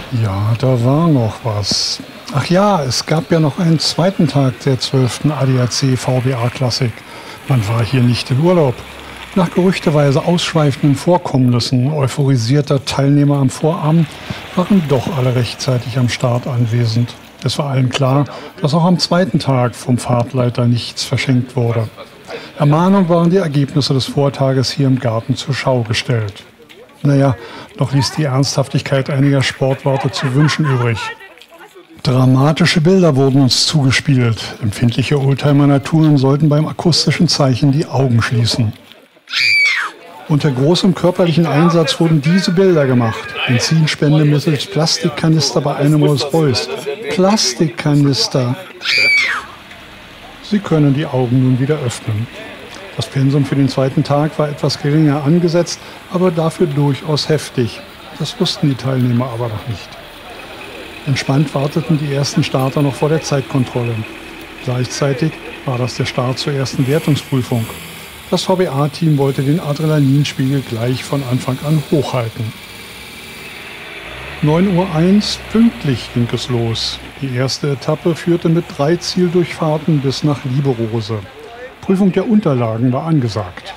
Ja, da war noch was. Ach ja, es gab ja noch einen zweiten Tag der 12. ADAC VBA Classic. Man war hier nicht in Urlaub. Nach gerüchteweise ausschweifenden Vorkommnissen euphorisierter Teilnehmer am Vorabend waren doch alle rechtzeitig am Start anwesend. Es war allen klar, dass auch am zweiten Tag vom Fahrtleiter nichts verschenkt wurde. Ermahnung waren die Ergebnisse des Vortages hier im Garten zur Schau gestellt. Naja, doch ließ die Ernsthaftigkeit einiger Sportwarte zu wünschen übrig. Dramatische Bilder wurden uns zugespielt. Empfindliche Oldtimer-Naturen sollten beim akustischen Zeichen die Augen schließen. Unter großem körperlichen Einsatz wurden diese Bilder gemacht. Benzinspende mittels Plastikkanister bei einem Rolls-Royce. Plastikkanister! Sie können die Augen nun wieder öffnen. Das Pensum für den zweiten Tag war etwas geringer angesetzt, aber dafür durchaus heftig. Das wussten die Teilnehmer aber noch nicht. Entspannt warteten die ersten Starter noch vor der Zeitkontrolle. Gleichzeitig war das der Start zur ersten Wertungsprüfung. Das VBA-Team wollte den Adrenalinspiegel gleich von Anfang an hochhalten. 9:01 Uhr pünktlich ging es los. Die erste Etappe führte mit 3 Zieldurchfahrten bis nach Lieberose. Prüfung der Unterlagen war angesagt.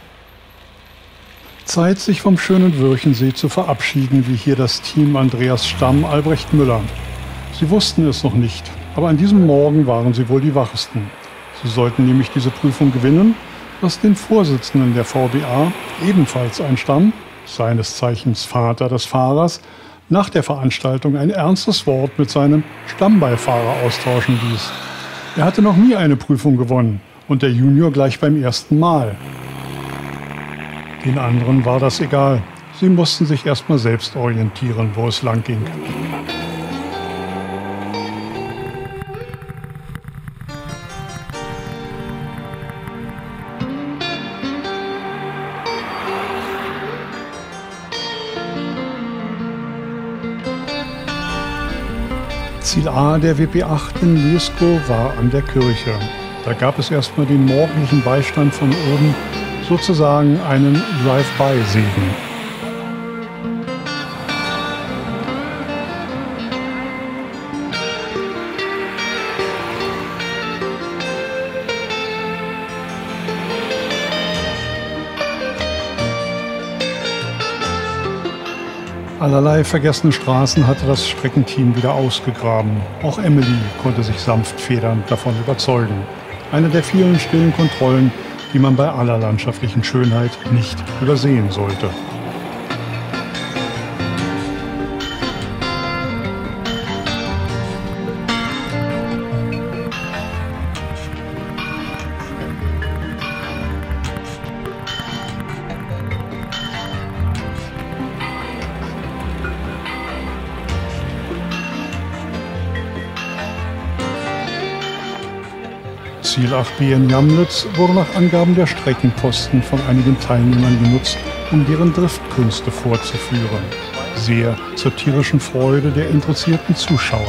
Zeit, sich vom schönen Würchensee zu verabschieden, wie hier das Team Andreas Stamm, Albrecht Müller. Sie wussten es noch nicht, aber an diesem Morgen waren sie wohl die Wachesten. Sie sollten nämlich diese Prüfung gewinnen, was den Vorsitzenden der VBA, ebenfalls ein Stamm, seines Zeichens Vater des Fahrers, nach der Veranstaltung ein ernstes Wort mit seinem Stammbeifahrer austauschen ließ. Er hatte noch nie eine Prüfung gewonnen und der Junior gleich beim ersten Mal. Den anderen war das egal. Sie mussten sich erstmal selbst orientieren, wo es lang ging. Ziel A der WP8 in Lesko war an der Kirche. Da gab es erstmal den morgendlichen Beistand von oben, sozusagen einen Drive-by-Segen. Allerlei vergessene Straßen hatte das Streckenteam wieder ausgegraben. Auch Emily konnte sich sanft federnd davon überzeugen. Eine der vielen stillen Kontrollen, die man bei aller landschaftlichen Schönheit nicht übersehen sollte. Ziel 8b in Jamnitz wurde nach Angaben der Streckenposten von einigen Teilnehmern genutzt, um deren Driftkünste vorzuführen. Sehr zur tierischen Freude der interessierten Zuschauer.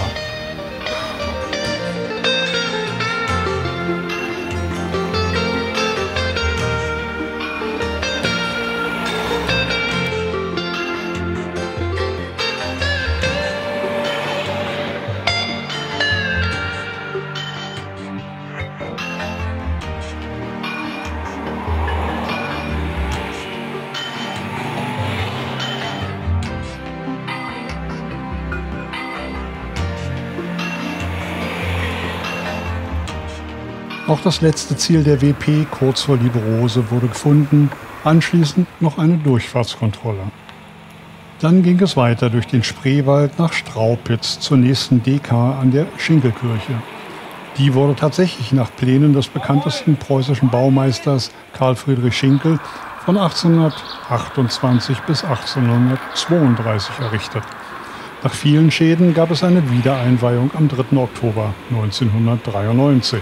Auch das letzte Ziel der WP kurz vor Lieberose wurde gefunden, anschließend noch eine Durchfahrtskontrolle. Dann ging es weiter durch den Spreewald nach Straupitz zur nächsten DK an der Schinkelkirche. Die wurde tatsächlich nach Plänen des bekanntesten preußischen Baumeisters Karl Friedrich Schinkel von 1828 bis 1832 errichtet. Nach vielen Schäden gab es eine Wiedereinweihung am 3. Oktober 1993.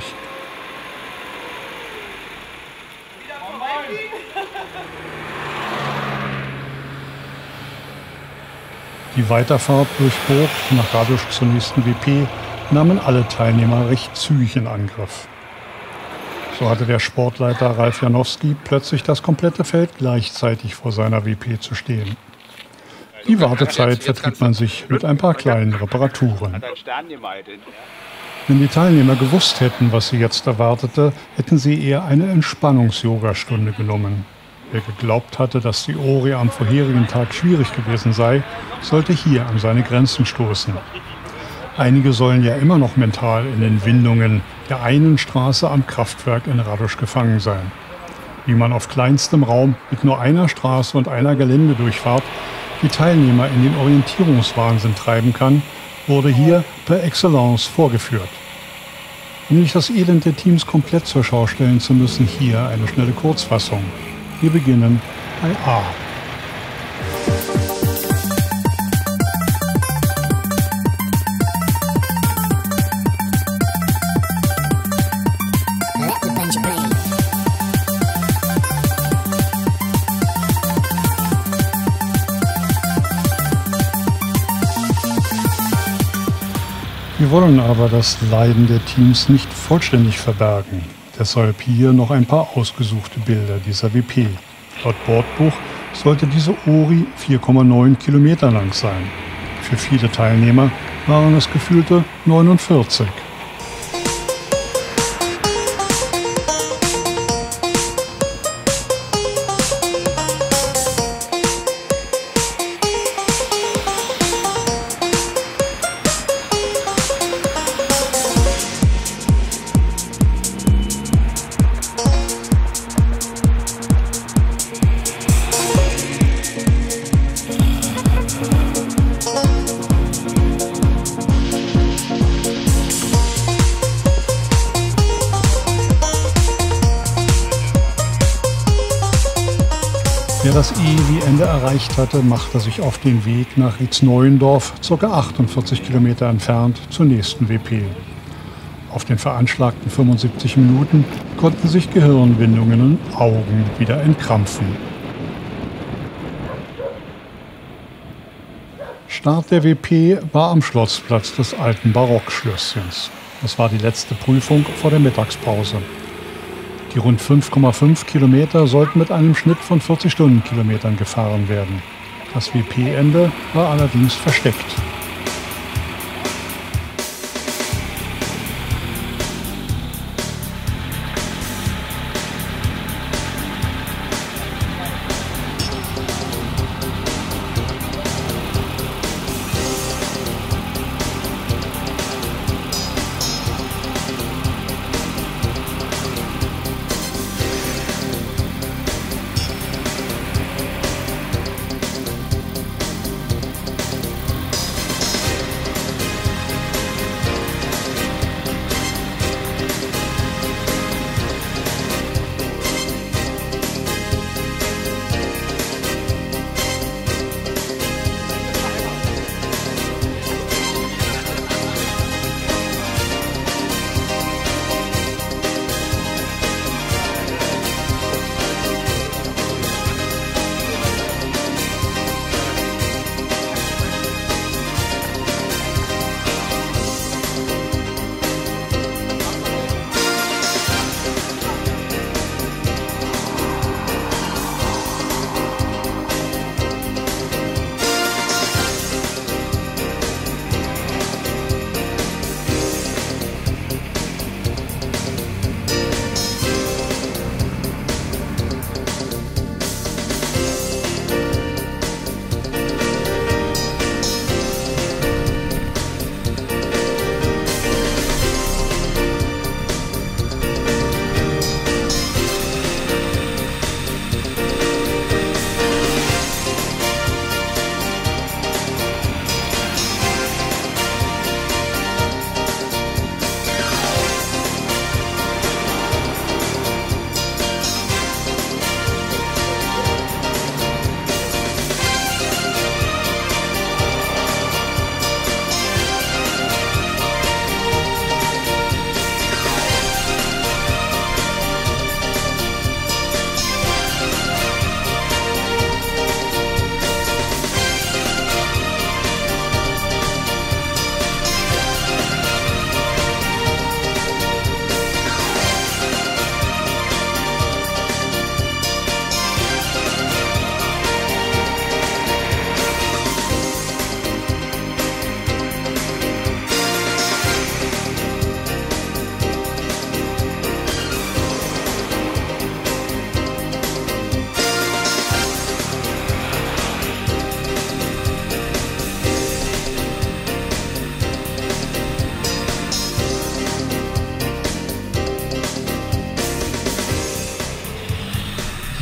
Die Weiterfahrt durch Burg nach Radosch zur nächsten WP nahmen alle Teilnehmer recht zügig in Angriff. So hatte der Sportleiter Ralf Janowski plötzlich das komplette Feld gleichzeitig vor seiner WP zu stehen. Die Wartezeit vertrieb man sich mit ein paar kleinen Reparaturen. Wenn die Teilnehmer gewusst hätten, was sie jetzt erwartete, hätten sie eher eine Entspannungs-Yoga-Stunde genommen. Wer geglaubt hatte, dass die Ori am vorherigen Tag schwierig gewesen sei, sollte hier an seine Grenzen stoßen. Einige sollen ja immer noch mental in den Windungen der einen Straße am Kraftwerk in Radoš gefangen sein. Wie man auf kleinstem Raum mit nur einer Straße und einer Geländedurchfahrt die Teilnehmer in den Orientierungswahnsinn treiben kann, wurde hier per Excellence vorgeführt. Um nicht das Elend der Teams komplett zur Schau stellen zu müssen, hier eine schnelle Kurzfassung. Wir beginnen bei A. Wir wollen aber das Leiden der Teams nicht vollständig verbergen. Deshalb hier noch ein paar ausgesuchte Bilder dieser WP. Laut Bordbuch sollte diese Ori 4,9 Kilometer lang sein. Für viele Teilnehmer waren es gefühlte 49. Wer das EWI-Ende erreicht hatte, machte sich auf den Weg nach Rietzneuendorf, ca. 48 Kilometer entfernt, zur nächsten WP. Auf den veranschlagten 75 Minuten konnten sich Gehirnwindungen und Augen wieder entkrampfen. Start der WP war am Schlossplatz des alten Barockschlösschens. Das war die letzte Prüfung vor der Mittagspause. Die rund 5,5 Kilometer sollten mit einem Schnitt von 40 Stundenkilometern gefahren werden. Das WP-Ende war allerdings versteckt.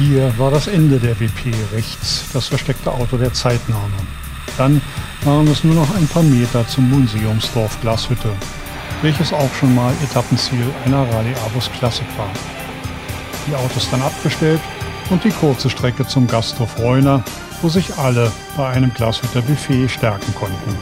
Hier war das Ende der WP, rechts das versteckte Auto der Zeitnahme. Dann waren es nur noch ein paar Meter zum Museumsdorf Glashütte, welches auch schon mal Etappenziel einer Rallye Abus Classic war. Die Autos dann abgestellt und die kurze Strecke zum Gasthof Reuner, wo sich alle bei einem Glashütter Buffet stärken konnten.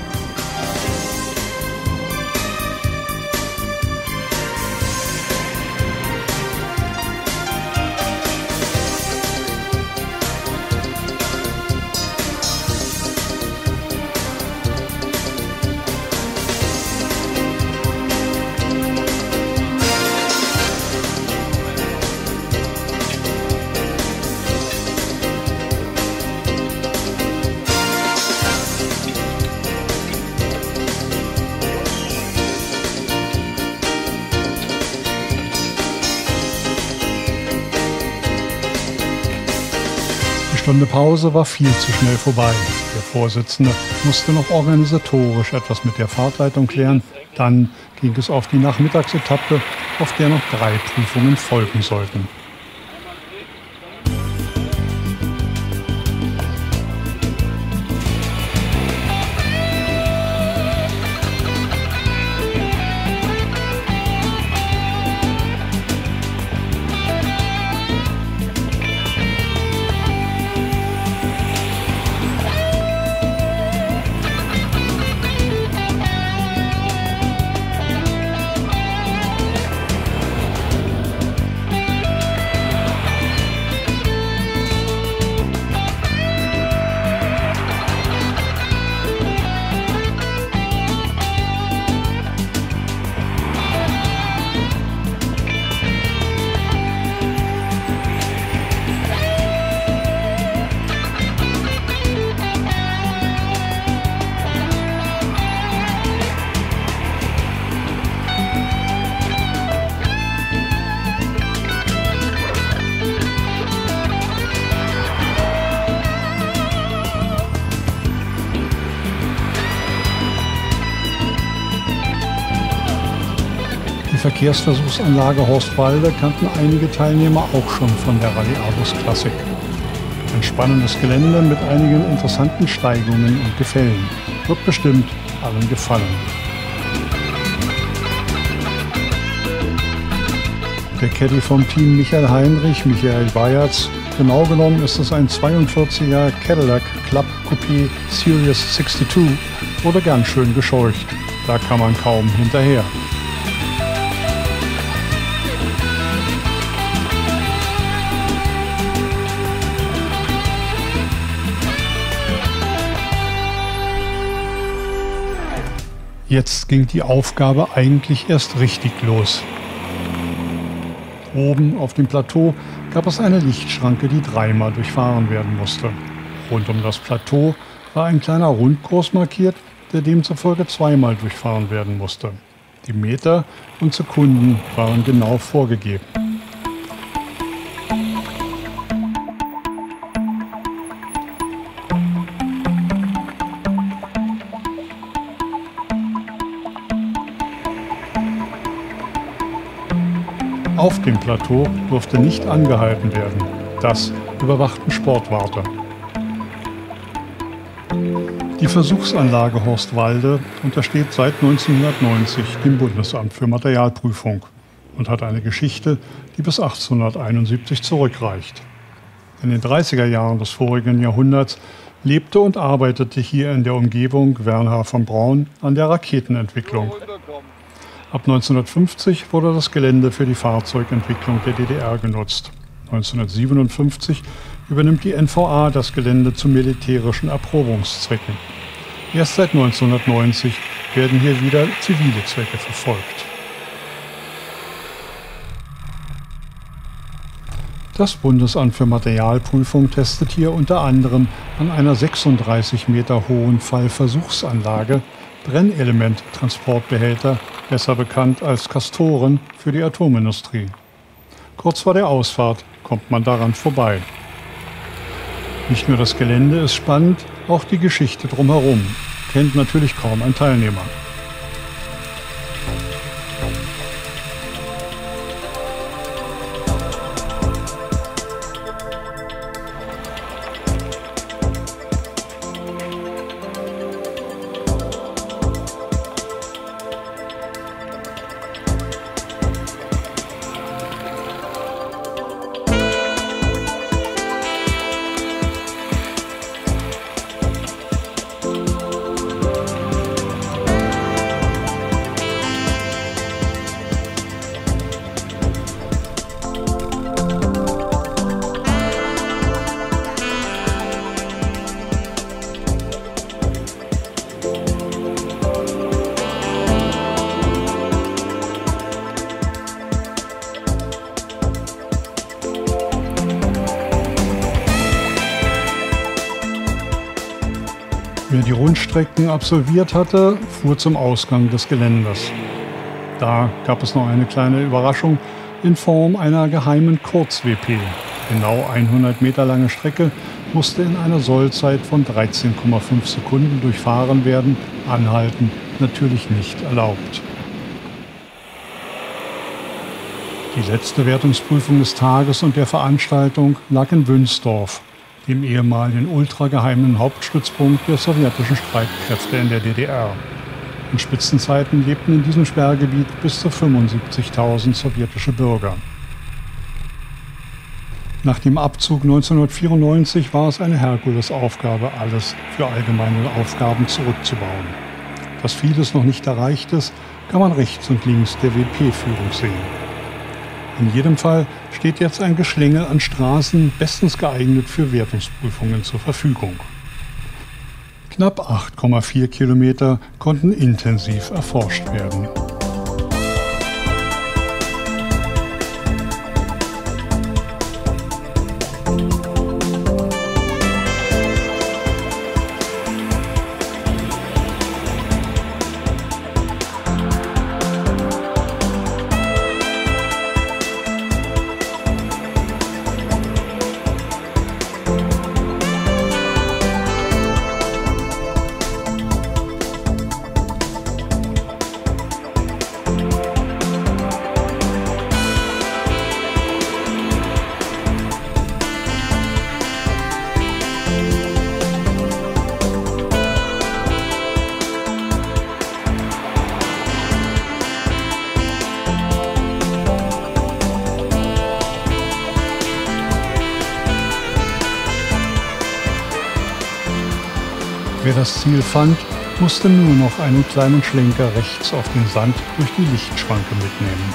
Die Stunde Pause war viel zu schnell vorbei. Der Vorsitzende musste noch organisatorisch etwas mit der Fahrtleitung klären. Dann ging es auf die Nachmittagsetappe, auf der noch 3 Prüfungen folgen sollten. Die Verkehrsversuchsanlage Horstwalde kannten einige Teilnehmer auch schon von der Rallye Abus Classic. Ein spannendes Gelände mit einigen interessanten Steigungen und Gefällen. Wird bestimmt allen gefallen. Der Caddy vom Team Michael Heinrich, Michael Bayertz. Genau genommen ist es ein 42er Cadillac Club Coupé Series 62, wurde ganz schön gescheucht. Da kann man kaum hinterher. Jetzt ging die Aufgabe eigentlich erst richtig los. Oben auf dem Plateau gab es eine Lichtschranke, die 3-mal durchfahren werden musste. Rund um das Plateau war ein kleiner Rundkurs markiert, der demzufolge 2-mal durchfahren werden musste. Die Meter und Sekunden waren genau vorgegeben. Auf dem Plateau durfte nicht angehalten werden. Das überwachten Sportwarte. Die Versuchsanlage Horstwalde untersteht seit 1990 dem Bundesamt für Materialprüfung und hat eine Geschichte, die bis 1871 zurückreicht. In den 30er Jahren des vorigen Jahrhunderts lebte und arbeitete hier in der Umgebung Wernher von Braun an der Raketenentwicklung. Ab 1950 wurde das Gelände für die Fahrzeugentwicklung der DDR genutzt. 1957 übernimmt die NVA das Gelände zu militärischen Erprobungszwecken. Erst seit 1990 werden hier wieder zivile Zwecke verfolgt. Das Bundesamt für Materialprüfung testet hier unter anderem an einer 36 Meter hohen Fallversuchsanlage Brennelementtransportbehälter, besser bekannt als Castoren, für die Atomindustrie. Kurz vor der Ausfahrt kommt man daran vorbei. Nicht nur das Gelände ist spannend, auch die Geschichte drumherum. Kennt natürlich kaum ein Teilnehmer. Wer die Rundstrecken absolviert hatte, fuhr zum Ausgang des Geländers. Da gab es noch eine kleine Überraschung in Form einer geheimen Kurz-WP. Genau 100 Meter lange Strecke musste in einer Sollzeit von 13,5 Sekunden durchfahren werden. Anhalten natürlich nicht erlaubt. Die letzte Wertungsprüfung des Tages und der Veranstaltung lag in Wünsdorf, dem ehemaligen ultrageheimen Hauptstützpunkt der sowjetischen Streitkräfte in der DDR. In Spitzenzeiten lebten in diesem Sperrgebiet bis zu 75.000 sowjetische Bürger. Nach dem Abzug 1994 war es eine Herkulesaufgabe, alles für allgemeine Aufgaben zurückzubauen. Dass vieles noch nicht erreicht ist, kann man rechts und links der WP-Führung sehen. In jedem Fall steht jetzt ein Geschlängel an Straßen, bestens geeignet für Wertungsprüfungen zur Verfügung. Knapp 8,4 Kilometer konnten intensiv erforscht werden. Wer das Ziel fand, musste nur noch einen kleinen Schlenker rechts auf den Sand durch die Lichtschranke mitnehmen.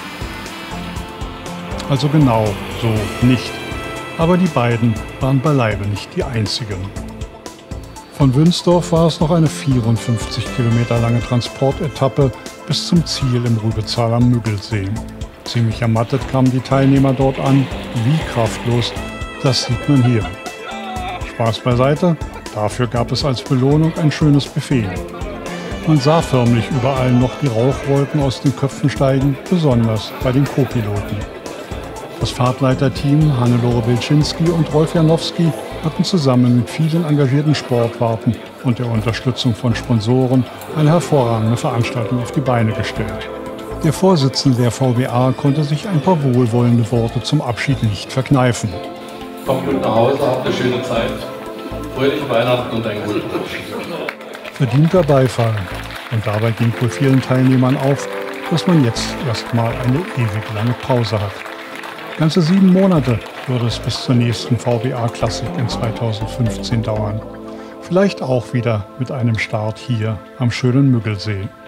Also genau so nicht. Aber die beiden waren beileibe nicht die einzigen. Von Wünsdorf war es noch eine 54 Kilometer lange Transportetappe bis zum Ziel im Rübezahl am Müggelsee. Ziemlich ermattet kamen die Teilnehmer dort an, wie kraftlos, das sieht man hier. Spaß beiseite. Dafür gab es als Belohnung ein schönes Buffet. Man sah förmlich überall noch die Rauchwolken aus den Köpfen steigen, besonders bei den Co-Piloten. Das Fahrtleiterteam Hannelore Wilczynski und Rolf Janowski hatten zusammen mit vielen engagierten Sportwarten und der Unterstützung von Sponsoren eine hervorragende Veranstaltung auf die Beine gestellt. Der Vorsitzende der VBA konnte sich ein paar wohlwollende Worte zum Abschied nicht verkneifen. Kommt gut nach Hause, habt eine schöne Zeit. Fröhliche Weihnachten und einen guten Rutsch. Verdienter Beifall. Und dabei ging wohl vielen Teilnehmern auf, dass man jetzt erstmal eine ewig lange Pause hat. Ganze 7 Monate würde es bis zur nächsten VBA Classic in 2015 dauern. Vielleicht auch wieder mit einem Start hier am schönen Müggelsee.